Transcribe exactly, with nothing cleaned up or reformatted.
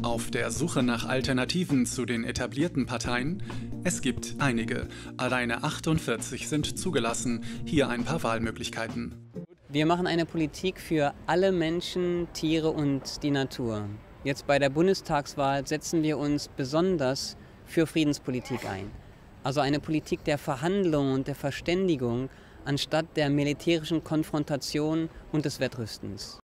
Auf der Suche nach Alternativen zu den etablierten Parteien? Es gibt einige. Alleine achtundvierzig sind zugelassen. Hier ein paar Wahlmöglichkeiten. Wir machen eine Politik für alle Menschen, Tiere und die Natur. Jetzt bei der Bundestagswahl setzen wir uns besonders für Friedenspolitik ein. Also eine Politik der Verhandlung und der Verständigung anstatt der militärischen Konfrontation und des Wettrüstens.